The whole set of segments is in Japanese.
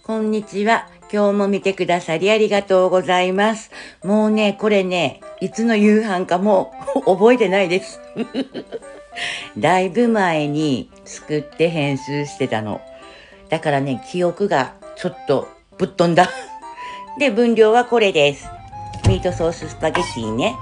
こんにちは。今日も見てくださりありがとうございます。もうね、これね、いつの夕飯かもう覚えてないです。だいぶ前に作って編集してたの。だからね、記憶がちょっとぶっ飛んだ。で、分量はこれです。ミートソーススパゲティね。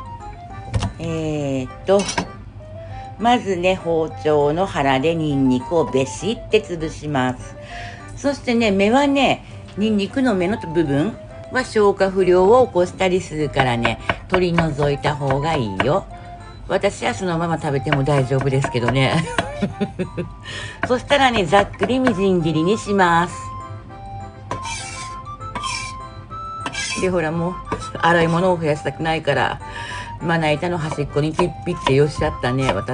まずね、包丁の腹でニンニクをベシって潰します。そしてね、芽はね、ニンニクの芽の部分は消化不良を起こしたりするからね、取り除いた方がいいよ。私はそのまま食べても大丈夫ですけどね。そしたらね、ざっくりみじん切りにします。で、ほらもう、洗い物を増やしたくないから、まな板の端っこにピッピッてよしちゃったね、私。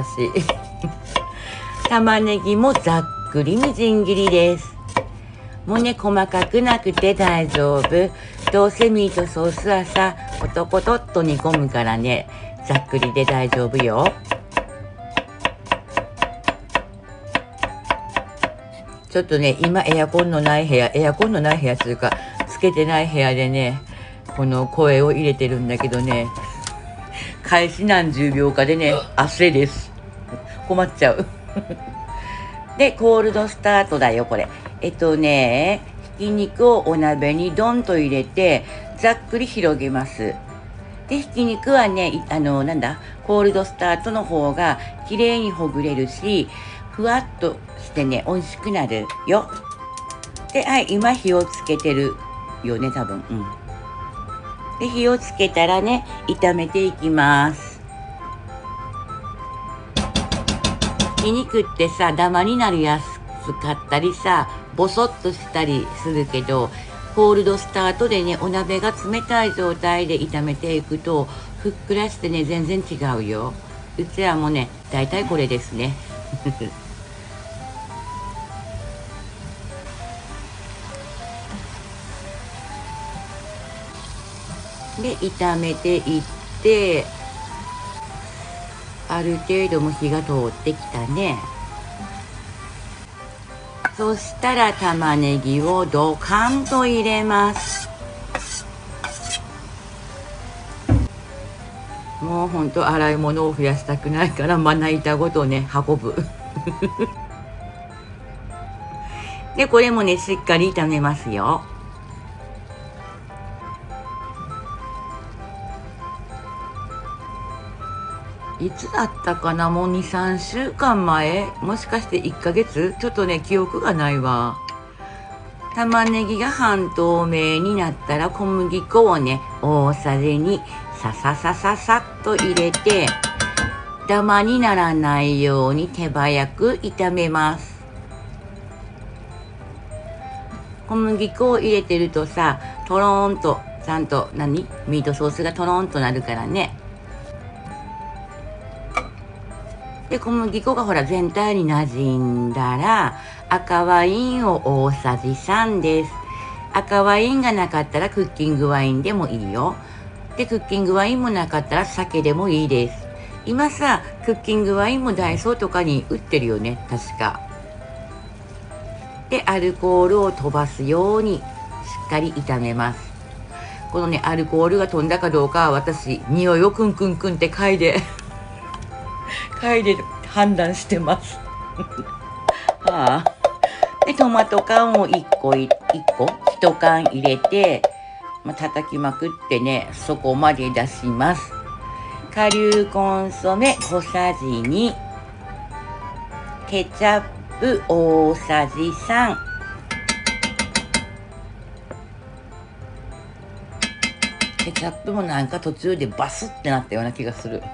玉ねぎもざっくりみじん切りです。もうね、細かくなくて大丈夫。どうせミートソースはさ、コトコトっと煮込むからね、ざっくりで大丈夫よ。ちょっとね、今エアコンのない部屋というか、つけてない部屋でね、この声を入れてるんだけどね、開始何十秒かでね、汗です。困っちゃう。で、コールドスタートだよ、これ。ひき肉をお鍋にドンと入れて、ざっくり広げます。で、ひき肉はね、コールドスタートの方が綺麗にほぐれるし、ふわっとしてね、美味しくなるよ。で、はい、今火をつけてるよね、多分。うん。で、火をつけたらね、炒めていきます。ひき肉ってさ、ダマになりやすかったりさ、ボソッとしたりするけど、コールドスタートでね、お鍋が冷たい状態で炒めていくと、ふっくらしてね、全然違うよ。うちはもうね、だいたいこれですね。で、炒めていって、ある程度も火が通ってきたね。そしたら玉ねぎをドカンと入れます。もうほんと洗い物を増やしたくないからまな板ごとね運ぶ。でこれもねしっかり炒めますよ。いつだったかな、もう2、3週間前、もしかして1ヶ月、ちょっとね記憶がないわ。玉ねぎが半透明になったら小麦粉をね大さじにさささささっと入れて、ダマにならないように手早く炒めます。小麦粉を入れてるとさ、とろーんとちゃんとミートソースがとろーんとなるからね。で小麦粉がほら全体に馴染んだら、赤ワインを大さじ3です。赤ワインがなかったらクッキングワインでもいいよ。でクッキングワインもなかったら酒でもいいです。今さクッキングワインもダイソーとかに売ってるよね、確か。でアルコールを飛ばすようにしっかり炒めます。このねアルコールが飛んだかどうかは私匂いをクンクンクンって嗅いで判断してます。はあ。でトマト缶を1缶入れて、叩きまくってねそこまで出します。顆粒コンソメ小さじ2、ケチャップ大さじ3、ケチャップもなんか途中でバスってなったような気がする。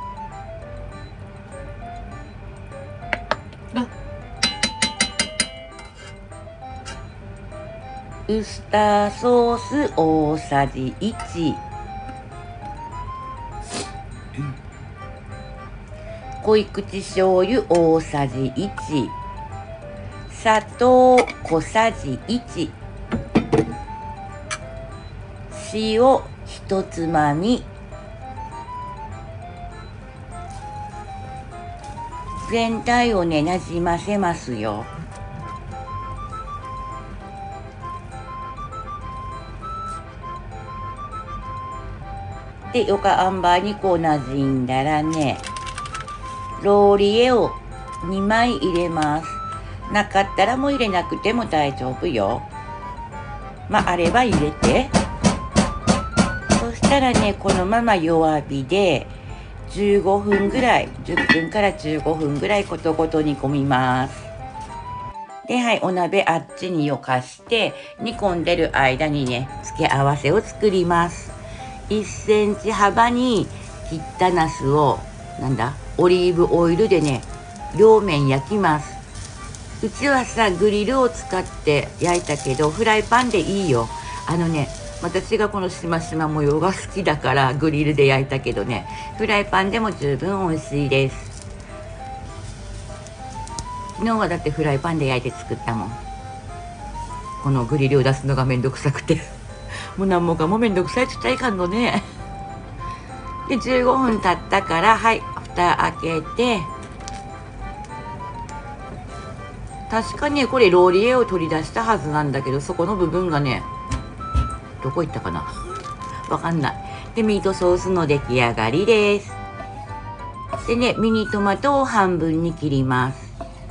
ウスターソース大さじ1、濃い口醤油大さじ1、砂糖小さじ1、塩一つまみ、全体をねなじませますよ。 で、よか塩梅にこう馴染んだらね、ローリエを2枚入れます。なかったらもう入れなくても大丈夫よ。あれば入れて。そしたらね、このまま弱火で15分ぐらい、10分から15分ぐらいことごと煮込みます。で、はい、お鍋あっちによかして、煮込んでる間にね、付け合わせを作ります。1センチ幅に切ったナスを、オリーブオイルでね、両面焼きます。うちはさ、グリルを使って焼いたけど、フライパンでいいよ。私がこのしましま模様が好きだからグリルで焼いたけどね、フライパンでも十分美味しいです。昨日はだってフライパンで焼いて作ったもん。このグリルを出すのがめんどくさくてもう何もかもめんどくさいって言ったらいかんのね。で、15分経ったから、はい、蓋開けて、確かね、これローリエを取り出したはずなんだけど、そこの部分がね、どこ行ったかなわかんない。で、ミートソースの出来上がりです。でね、ミニトマトを半分に切ります。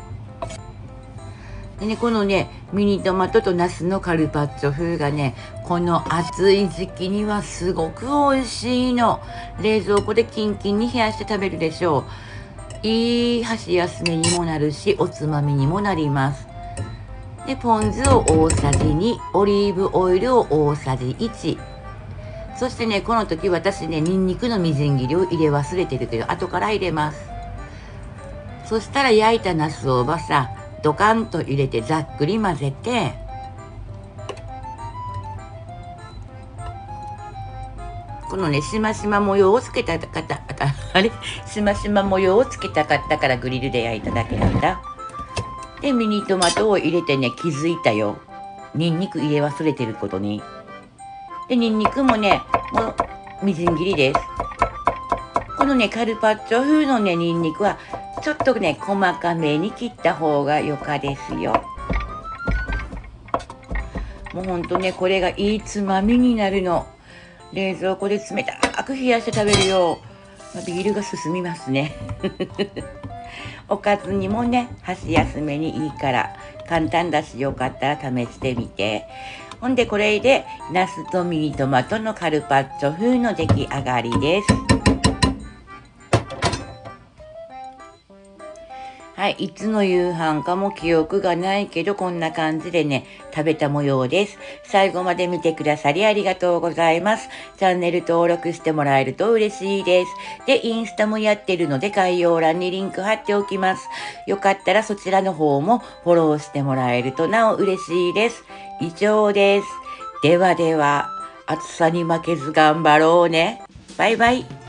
でね、このね、ミニトマトとナスのカルパッチョ風がね、この暑い時期にはすごく美味しいの。冷蔵庫でキンキンに冷やして食べるでしょう。いい箸休めにもなるし、おつまみにもなります。で、ポン酢を大さじ2、オリーブオイルを大さじ1。そしてね、この時私ね、ニンニクのみじん切りを入れ忘れてるけど、後から入れます。そしたら焼いたナスをドカンと入れてざっくり混ぜて、このね、しましま模様をつけたかった、しましま模様をつけたかったからグリルで焼いただけなんだ。で、ミニトマトを入れてね、気づいたよ。ニンニク入れ忘れてることに。で、ニンニクもね、もうみじん切りです。このね、カルパッチョ風のね、ニンニクは、ちょっとね、細かめに切った方がよかですよ。もうほんとね、これがいいつまみになるの。冷蔵庫で冷たく冷やして食べるよ。ビールが進みますね。おかずにもね、箸休めにいいから簡単だし、よかったら試してみて。ほんでこれでナスとミニトマトのカルパッチョ風の出来上がりです。はい、いつの夕飯かも記憶がないけど、こんな感じでね、食べた模様です。最後まで見てくださりありがとうございます。チャンネル登録してもらえると嬉しいです。で、インスタもやってるので概要欄にリンク貼っておきます。よかったらそちらの方もフォローしてもらえるとなお嬉しいです。以上です。ではでは、暑さに負けず頑張ろうね。バイバイ。